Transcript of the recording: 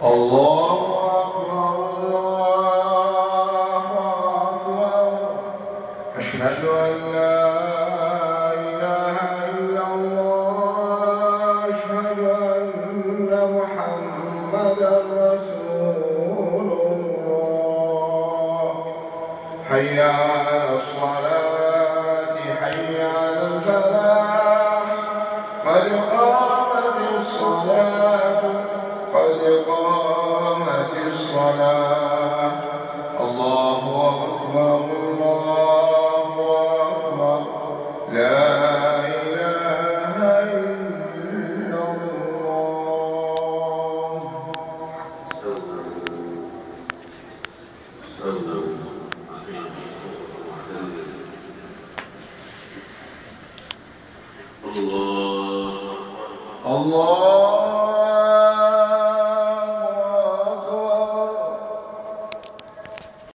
الله أكبر الله أكبر أشهد أن لا إله إلا الله أشهد أن محمدا رسول الله حي على الصلاة حي على الفلاح قد قامت الصلاة قد قامت الصلاة الله أكبر الله أكبر لا إله إلا الله الله